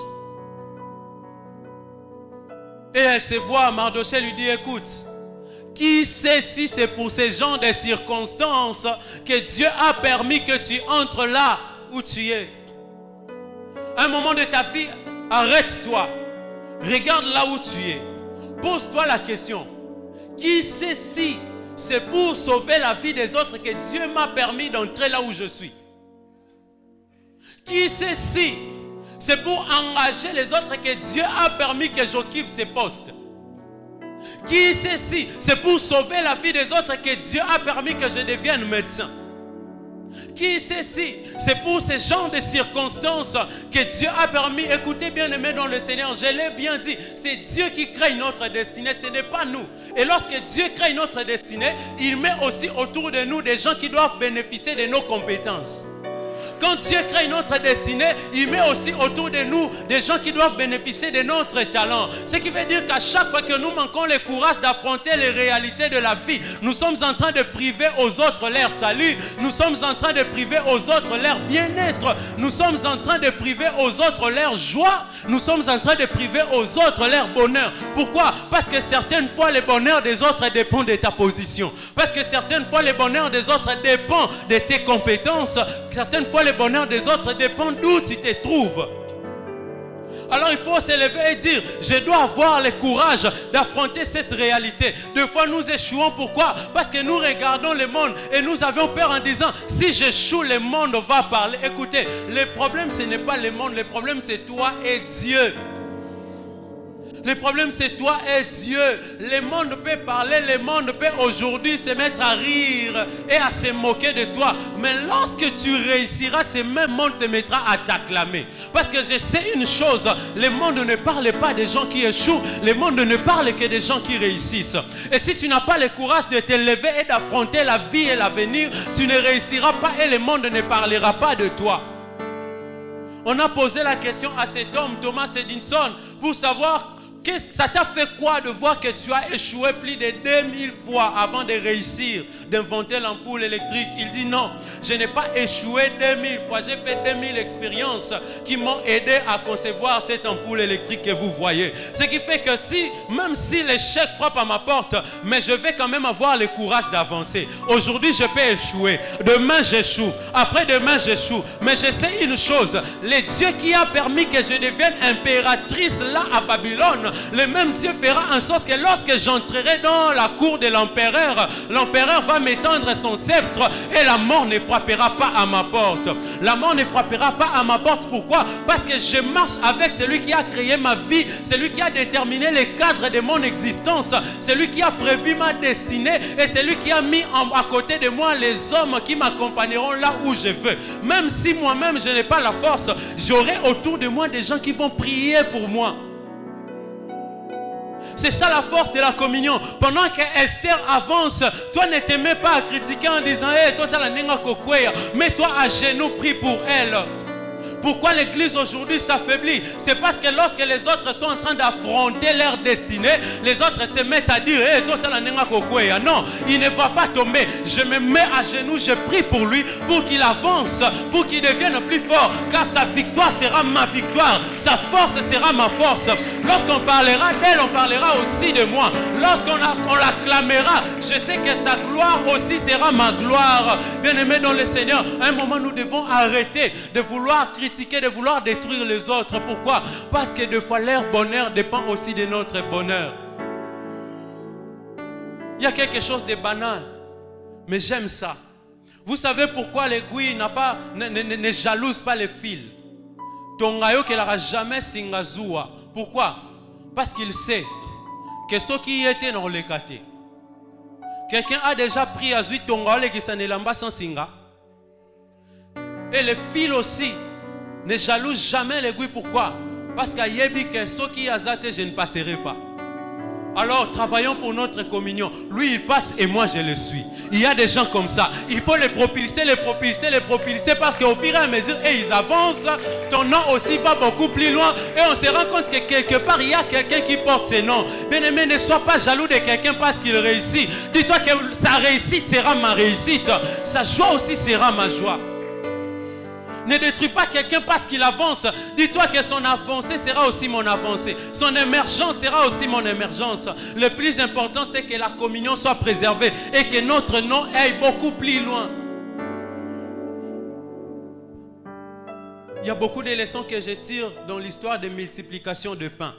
Et elle se voit, Mardoché lui dit, écoute, qui sait si c'est pour ces genres de circonstances que Dieu a permis que tu entres là où tu es. Un moment de ta vie, arrête-toi. Regarde là où tu es. Pose-toi la question. Qui sait si c'est pour sauver la vie des autres que Dieu m'a permis d'entrer là où je suis? Qui sait si c'est pour engager les autres que Dieu a permis que j'occupe ces postes? Qui sait si c'est pour sauver la vie des autres que Dieu a permis que je devienne médecin? Qui sait si c'est pour ce genre de circonstances que Dieu a permis? Écoutez bien aimés dans le Seigneur, je l'ai bien dit, c'est Dieu qui crée notre destinée, ce n'est pas nous. Et lorsque Dieu crée notre destinée, il met aussi autour de nous des gens qui doivent bénéficier de nos compétences. Quand Dieu crée notre destinée, il met aussi autour de nous des gens qui doivent bénéficier de notre talent. Ce qui veut dire qu'à chaque fois que nous manquons le courage d'affronter les réalités de la vie, nous sommes en train de priver aux autres leur salut. Nous sommes en train de priver aux autres leur bien-être. Nous sommes en train de priver aux autres leur joie. Nous sommes en train de priver aux autres leur bonheur. Pourquoi? Parce que certaines fois, le bonheur des autres dépend de ta position. Parce que certaines fois, le bonheur des autres dépend de tes compétences. Certaines fois, le bonheur des autres dépend d'où tu te trouves. Alors il faut se lever et dire, je dois avoir le courage d'affronter cette réalité. Deux fois nous échouons, pourquoi? Parce que nous regardons le monde et nous avons peur en disant, si j'échoue, le monde va parler. Écoutez, le problème ce n'est pas le monde, le problème c'est toi et Dieu. Le problème c'est toi et Dieu. Le monde peut parler, le monde peut aujourd'hui se mettre à rire et à se moquer de toi. Mais lorsque tu réussiras, ce même monde se mettra à t'acclamer. Parce que je sais une chose, le monde ne parle pas des gens qui échouent, le monde ne parle que des gens qui réussissent. Et si tu n'as pas le courage de te lever et d'affronter la vie et l'avenir, tu ne réussiras pas et le monde ne parlera pas de toi. On a posé la question à cet homme, Thomas Edison, pour savoir ça t'a fait quoi de voir que tu as échoué plus de deux mille fois avant de réussir, d'inventer l'ampoule électrique? Il dit non, je n'ai pas échoué deux mille fois, j'ai fait deux mille expériences qui m'ont aidé à concevoir cette ampoule électrique que vous voyez. Ce qui fait que si, même si l'échec frappe à ma porte, mais je vais quand même avoir le courage d'avancer. Aujourd'hui je peux échouer, demain j'échoue, après-demain j'échoue, mais je sais une chose, le Dieu qui a permis que je devienne impératrice là à Babylone, le même Dieu fera en sorte que lorsque j'entrerai dans la cour de l'empereur, l'empereur va m'étendre son sceptre et la mort ne frappera pas à ma porte. La mort ne frappera pas à ma porte. Pourquoi? Parce que je marche avec celui qui a créé ma vie, celui qui a déterminé les cadres de mon existence, celui qui a prévu ma destinée et celui qui a mis en, à côté de moi les hommes qui m'accompagneront là où je veux. Même si moi-même je n'ai pas la force, j'aurai autour de moi des gens qui vont prier pour moi. C'est ça la force de la communion. Pendant que Esther avance, toi ne te mets pas à critiquer en disant hey, toi, mets-toi à genoux, prie pour elle. Pourquoi l'église aujourd'hui s'affaiblit? C'est parce que lorsque les autres sont en train d'affronter leur destinée, les autres se mettent à dire hey, toi, non, il ne va pas tomber. Je me mets à genoux, je prie pour lui, pour qu'il avance, pour qu'il devienne plus fort, car sa victoire sera ma victoire, sa force sera ma force. Lorsqu'on parlera d'elle, on parlera aussi de moi. Lorsqu'on l'acclamera, je sais que sa gloire aussi sera ma gloire. Bien-aimés dans le Seigneur, à un moment nous devons arrêter de vouloir critiquer, de vouloir détruire les autres. Pourquoi? Parce que des fois leur bonheur dépend aussi de notre bonheur. Il y a quelque chose de banal, mais j'aime ça. Vous savez pourquoi l'aiguille n'a pas, ne, ne, ne jalouse pas les fils? Tongayo qu'elle n'aura jamais singazua. Pourquoi? Parce qu'il sait que ceux qui étaient dans le kate, quelqu'un a déjà pris à huit tongayo qui s'en est lamba sans singa. Et les fils aussi ne jalousent jamais l'aiguille. Pourquoi? Parce qu'à Yebi, que ceux qui azate, je ne passerai pas. Alors, travaillons pour notre communion. Lui, il passe et moi, je le suis. Il y a des gens comme ça. Il faut les propulser, les propulser, les propulser parce qu'au fur et à mesure, et ils avancent, ton nom aussi va beaucoup plus loin. Et on se rend compte que quelque part, il y a quelqu'un qui porte ses noms. Bien-aimé, ne sois pas jaloux de quelqu'un parce qu'il réussit. Dis-toi que sa réussite sera ma réussite. Sa joie aussi sera ma joie. Ne détruis pas quelqu'un parce qu'il avance. Dis-toi que son avancée sera aussi mon avancée. Son émergence sera aussi mon émergence. Le plus important, c'est que la communion soit préservée et que notre nom aille beaucoup plus loin. Il y a beaucoup de leçons que je tire dans l'histoire de multiplication de pain.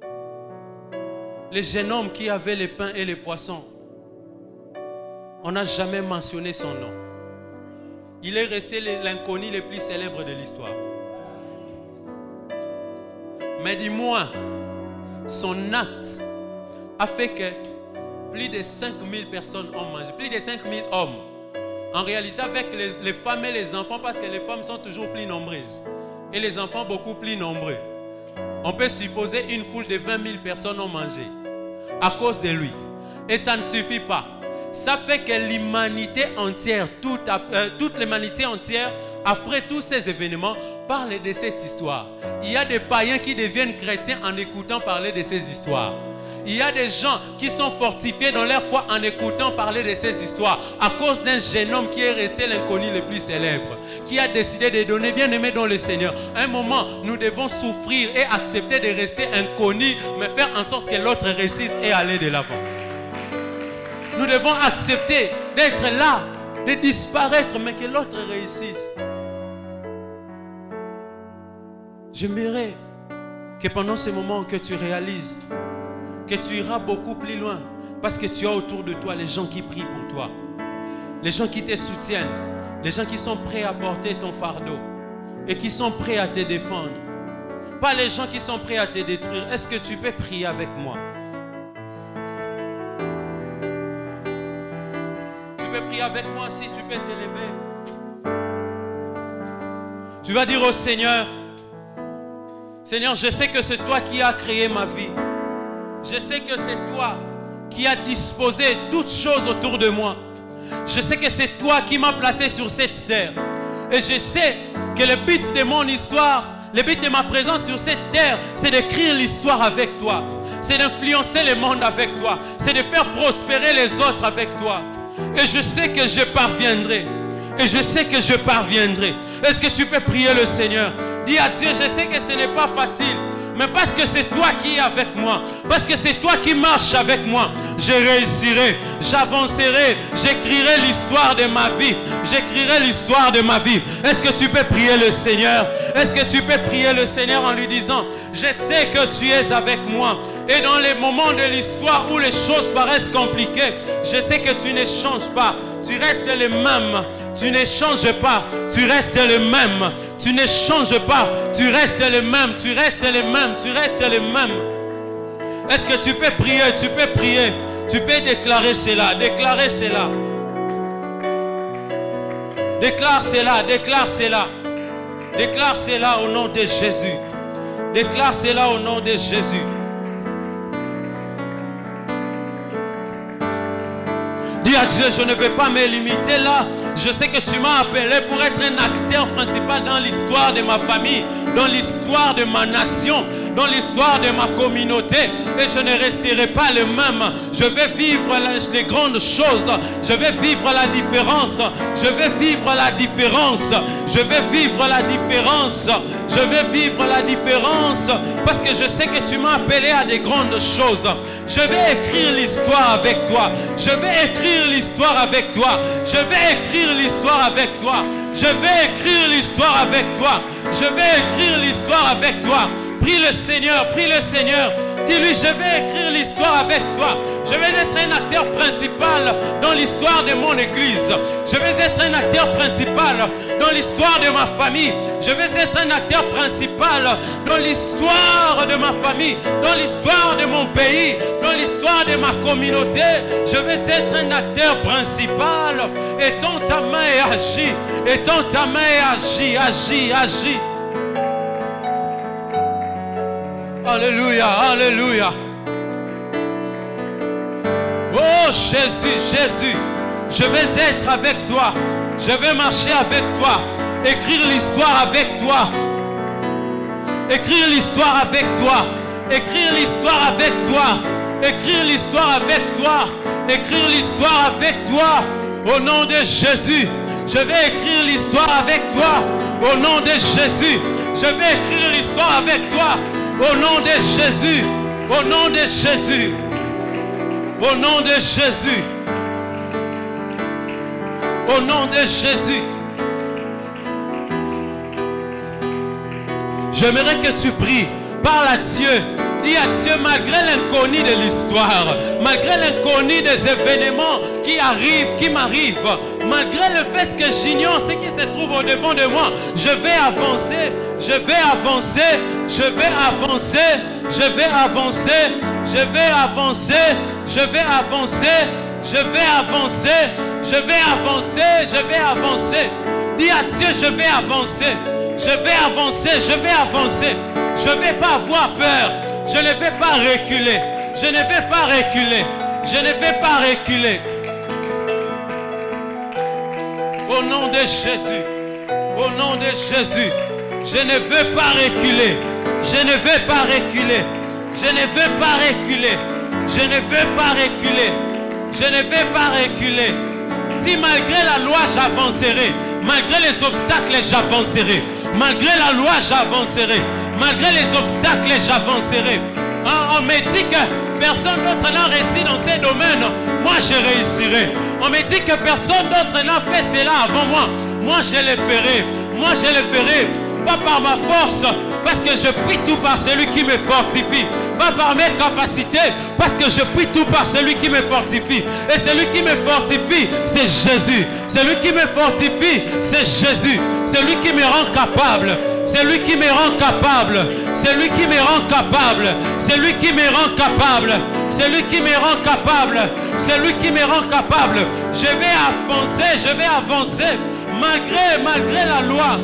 Le jeune homme qui avait les pains et les poissons, on n'a jamais mentionné son nom. Il est resté l'inconnu le plus célèbre de l'histoire. Mais dis-moi, son acte a fait que plus de cinq mille personnes ont mangé, plus de cinq mille hommes. En réalité, avec les, les femmes et les enfants, parce que les femmes sont toujours plus nombreuses et les enfants beaucoup plus nombreux. On peut supposer une foule de vingt mille personnes ont mangé à cause de lui. Et ça ne suffit pas. Ça fait que l'humanité entière, toute, euh, toute l'humanité entière, après tous ces événements, parle de cette histoire. Il y a des païens qui deviennent chrétiens en écoutant parler de ces histoires. Il y a des gens qui sont fortifiés dans leur foi en écoutant parler de ces histoires à cause d'un jeune homme qui est resté l'inconnu le plus célèbre, qui a décidé de donner, bien aimé dans le Seigneur. À un moment, nous devons souffrir et accepter de rester inconnus, mais faire en sorte que l'autre réussisse et aller de l'avant. Nous devons accepter d'être là, de disparaître, mais que l'autre réussisse. J'aimerais que pendant ce moment que tu réalises que tu iras beaucoup plus loin parce que tu as autour de toi les gens qui prient pour toi, les gens qui te soutiennent, les gens qui sont prêts à porter ton fardeau et qui sont prêts à te défendre. Pas les gens qui sont prêts à te détruire. Est-ce que tu peux prier avec moi? Prie avec moi si tu peux t'élever. Tu vas dire au Seigneur, Seigneur, je sais que c'est toi qui as créé ma vie. Je sais que c'est toi qui as disposé toutes choses autour de moi. Je sais que c'est toi qui m'as placé sur cette terre. Et je sais que le but de mon histoire, le but de ma présence sur cette terre, c'est d'écrire l'histoire avec toi. C'est d'influencer le monde avec toi. C'est de faire prospérer les autres avec toi. Et je sais que je parviendrai. Et je sais que je parviendrai. Est-ce que tu peux prier le Seigneur? Dis à Dieu, je sais que ce n'est pas facile. Mais parce que c'est toi qui es avec moi. Parce que c'est toi qui marches avec moi. Je réussirai. J'avancerai. J'écrirai l'histoire de ma vie. J'écrirai l'histoire de ma vie. Est-ce que tu peux prier le Seigneur? Est-ce que tu peux prier le Seigneur en lui disant, je sais que tu es avec moi. Et dans les moments de l'histoire où les choses paraissent compliquées, je sais que tu ne changes pas. Tu restes le même. Tu ne changes pas. Tu restes le même. Tu ne changes pas. Tu restes le même. Tu restes le même. Tu restes le même. Est-ce que tu peux prier? Tu peux prier. Tu peux déclarer cela. Déclarer cela. Déclare cela. Déclare cela. Déclare cela au nom de Jésus. Déclare cela au nom de Jésus. Dis à Dieu, je ne vais pas me limiter là. Je sais que tu m'as appelé pour être un acteur principal dans l'histoire de ma famille, dans l'histoire de ma nation, dans l'histoire de ma communauté. Et je ne resterai pas le même. Je vais vivre les grandes choses. Je vais vivre la différence. Je vais vivre la différence. Je vais vivre la différence. Je vais vivre la différence. Parce que je sais que tu m'as appelé à des grandes choses. Je vais écrire l'histoire avec toi. Je vais écrire l'histoire avec toi. Je vais écrire l'histoire avec toi. Je vais écrire l'histoire avec toi. Je vais écrire l'histoire avec toi. Prie le Seigneur, prie le Seigneur. Dis-lui, je vais écrire l'histoire avec toi. Je vais être un acteur principal dans l'histoire de mon église. Je vais être un acteur principal dans l'histoire de ma famille. Je vais être un acteur principal dans l'histoire de ma famille, dans l'histoire de mon pays, dans l'histoire de ma communauté. Je vais être un acteur principal. Étends ta main et agis. Étends ta main et agis, agis, agis. Alléluia, alléluia. Oh Jésus, Jésus, je vais être avec toi. Je vais marcher avec toi. Écrire l'histoire avec toi. Écrire l'histoire avec toi. Écrire l'histoire avec toi. Écrire l'histoire avec toi. Écrire l'histoire avec toi. Au nom de Jésus, je vais écrire l'histoire avec toi. Au nom de Jésus, je vais écrire l'histoire avec toi. Au nom de Jésus, au nom de Jésus, au nom de Jésus, au nom de Jésus. J'aimerais que tu pries, parle à Dieu, dis à Dieu, malgré l'inconnu de l'histoire, malgré l'inconnu des événements qui arrivent, qui m'arrivent, malgré le fait que j'ignore ce qui se trouve au devant de moi, je vais avancer, je vais avancer, je vais avancer, je vais avancer, je vais avancer, je vais avancer, je vais avancer, je vais avancer, je vais avancer. Dis à Dieu, je vais avancer, je vais avancer, je vais avancer. Je ne vais pas avoir peur, je ne vais pas reculer, je ne vais pas reculer, je ne vais pas reculer. Au nom de Jésus, au nom de Jésus, je ne veux pas reculer, je ne veux pas reculer, je ne veux pas reculer, je ne veux pas reculer, je ne veux pas reculer. Si malgré la loi j'avancerai, malgré les obstacles j'avancerai, malgré la loi j'avancerai, malgré les obstacles j'avancerai. On, on me dit que personne d'autre n'a réussi dans ces domaines, moi je réussirai. On me dit que personne d'autre n'a fait cela avant moi, moi je le ferai, moi je le ferai. Pas par ma force, parce que je prie tout par celui qui me fortifie. Pas par mes capacités, parce que je prie tout par celui qui me fortifie. Et celui qui me fortifie, c'est Jésus. Celui qui me fortifie, c'est Jésus. Celui qui me rend capable. C'est lui qui me rend capable. C'est lui qui me rend capable. C'est lui qui me rend capable. C'est lui qui me rend capable. C'est lui qui me rend capable. Je vais avancer, je vais avancer. Malgré, malgré la loi.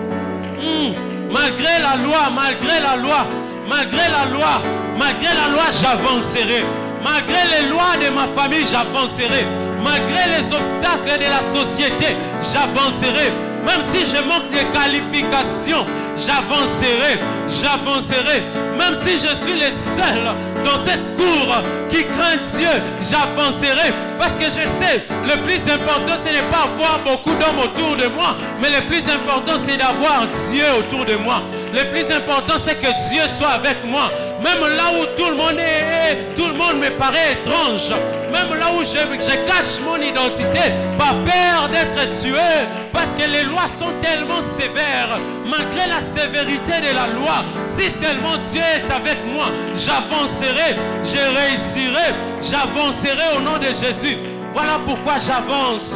Mmh. Malgré la loi, malgré la loi, malgré la loi, malgré la loi, j'avancerai. Malgré les lois de ma famille, j'avancerai. Malgré les obstacles de la société, j'avancerai. Même si je manque de qualifications, j'avancerai, j'avancerai. Même si je suis le seul dans cette cour qui craint Dieu, j'avancerai. Parce que je sais, le plus important, ce n'est pas avoir beaucoup d'hommes autour de moi, mais le plus important, c'est d'avoir Dieu autour de moi. Le plus important, c'est que Dieu soit avec moi. Même là où tout le monde est, tout le monde me paraît étrange. Même là où je, je cache mon identité, par peur d'être tué, parce que les lois sont tellement sévères. Malgré la sévérité de la loi, si seulement Dieu est avec moi, j'avancerai, je réussirai, j'avancerai au nom de Jésus. Voilà pourquoi j'avance.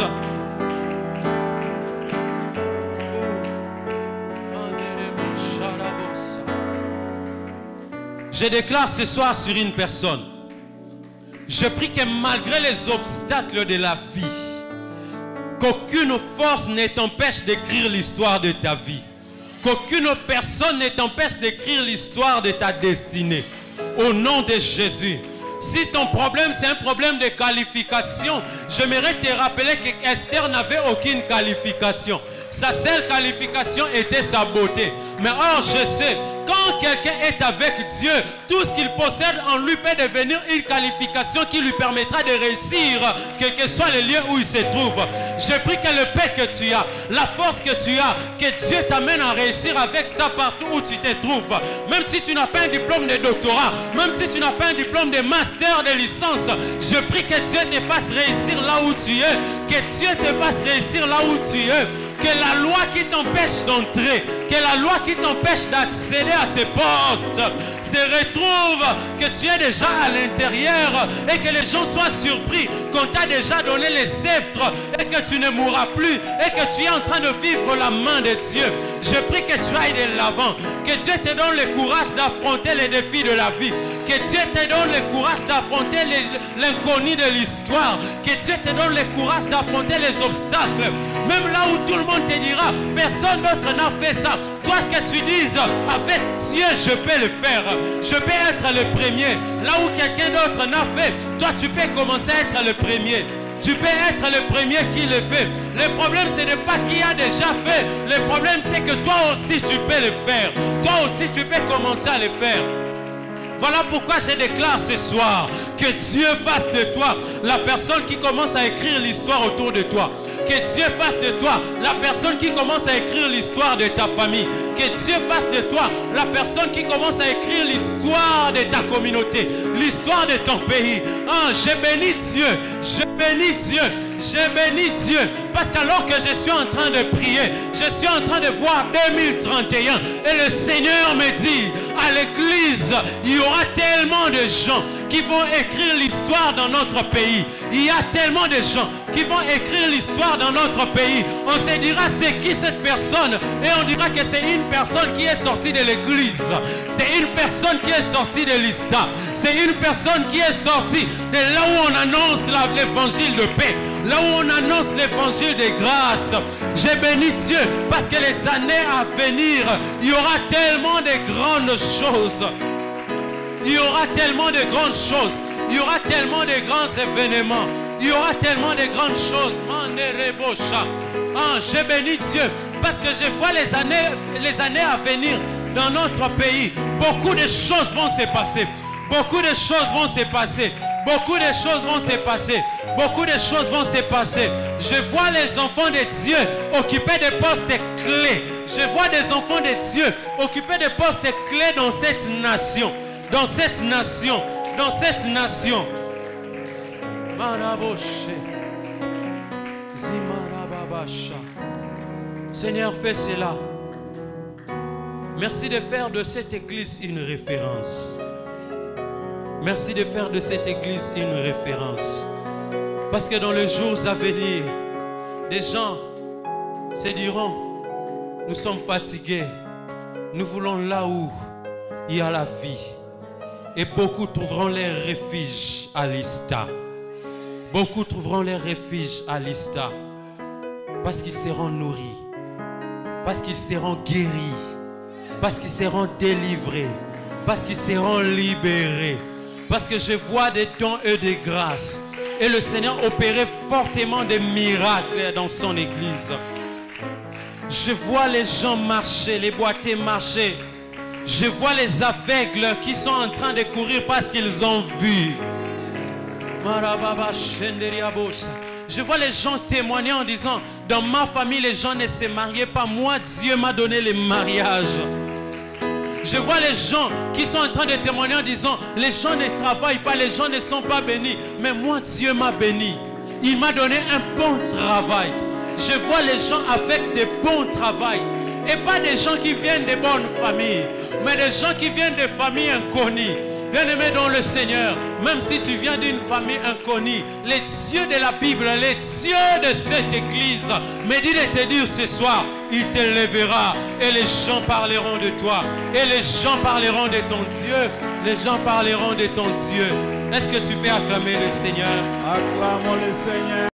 Je déclare ce soir sur une personne. Je prie que malgré les obstacles de la vie, qu'aucune force ne t'empêche d'écrire l'histoire de ta vie. Qu'aucune personne ne t'empêche d'écrire l'histoire de ta destinée. Au nom de Jésus. Si ton problème, c'est un problème de qualification, j'aimerais te rappeler qu'Esther n'avait aucune qualification. Sa seule qualification était sa beauté. Mais or, je sais, quand quelqu'un est avec Dieu, tout ce qu'il possède en lui peut devenir une qualification qui lui permettra de réussir, quel que soit le lieu où il se trouve. Je prie que le paix que tu as, la force que tu as, que Dieu t'amène à réussir avec ça partout où tu te trouves. Même si tu n'as pas un diplôme de doctorat, même si tu n'as pas un diplôme de master, de licence, je prie que Dieu te fasse réussir là où tu es, que Dieu te fasse réussir là où tu es. Que la loi qui t'empêche d'entrer, que la loi qui t'empêche d'accéder à ces postes se retrouve, que tu es déjà à l'intérieur et que les gens soient surpris qu'on t'a déjà donné les sceptres et que tu ne mourras plus et que tu es en train de vivre la main de Dieu. Je prie que tu ailles de l'avant, que Dieu te donne le courage d'affronter les défis de la vie, que Dieu te donne le courage d'affronter l'inconnu de l'histoire, que Dieu te donne le courage d'affronter les obstacles, même là où tout le monde te dira, personne d'autre n'a fait ça. Toi que tu dises, avec Dieu je peux le faire, je peux être le premier. Là où quelqu'un d'autre n'a fait, toi tu peux commencer à être le premier. Tu peux être le premier qui le fait. Le problème ce n'est pas qui a déjà fait. Le problème c'est que toi aussi tu peux le faire. Toi aussi tu peux commencer à le faire. Voilà pourquoi je déclare ce soir que Dieu fasse de toi la personne qui commence à écrire l'histoire autour de toi. Que Dieu fasse de toi la personne qui commence à écrire l'histoire de ta famille. Que Dieu fasse de toi la personne qui commence à écrire l'histoire de ta communauté, l'histoire de ton pays. Ah, je bénis Dieu, je bénis Dieu. Je bénis Dieu parce qu'alors que je suis en train de prier, je suis en train de voir deux mille trente et un et le Seigneur me dit, à l'église, il y aura tellement de gens qui vont écrire l'histoire dans notre pays. Il y a tellement de gens qui vont écrire l'histoire dans notre pays. On se dira c'est qui cette personne et on dira que c'est une personne qui est sortie de l'église. C'est une personne qui est sortie de l'Ista. C'est une personne qui est sortie de là où on annonce l'évangile de paix. Là où on annonce l'évangile de grâce. J'ai béni Dieu parce que les années à venir, il y aura tellement de grandes choses. Il y aura tellement de grandes choses. Il y aura tellement de grands événements. Il y aura tellement de grandes choses. Ah, j'ai béni Dieu parce que je vois les années, les années à venir dans notre pays. Beaucoup de choses vont se passer. Beaucoup de choses vont se passer. Beaucoup de choses vont se passer. Beaucoup de choses vont se passer. Je vois les enfants de Dieu occuper des postes clés. Je vois des enfants de Dieu occuper des postes clés dans cette nation. Dans cette nation. Dans cette nation. Seigneur, fais cela. Merci de faire de cette église une référence. Merci de faire de cette église une référence. Parce que dans les jours à venir, des gens se diront, nous sommes fatigués, nous voulons là où il y a la vie. Et beaucoup trouveront leur refuge à l'Ista. Beaucoup trouveront leur refuge à l'Ista. Parce qu'ils seront nourris. Parce qu'ils seront guéris. Parce qu'ils seront délivrés. Parce qu'ils seront libérés. Parce que je vois des dons et des grâces. Et le Seigneur opérait fortement des miracles dans son église. Je vois les gens marcher, les boiteux marcher. Je vois les aveugles qui sont en train de courir parce qu'ils ont vu. Je vois les gens témoigner en disant, dans ma famille, les gens ne se mariaient pas. Moi, Dieu m'a donné le mariage. Je vois les gens qui sont en train de témoigner en disant, les gens ne travaillent pas, les gens ne sont pas bénis. Mais moi, Dieu m'a béni. Il m'a donné un bon travail. Je vois les gens avec de bons travails. Et pas des gens qui viennent de bonnes familles, mais des gens qui viennent de familles inconnues. Bien-aimé dans le Seigneur, même si tu viens d'une famille inconnue, les dieux de la Bible, les dieux de cette église, me dit de te dire ce soir, il te lèvera et les gens parleront de toi. Et les gens parleront de ton Dieu. Les gens parleront de ton Dieu. Est-ce que tu peux acclamer le Seigneur?
Acclamons le Seigneur.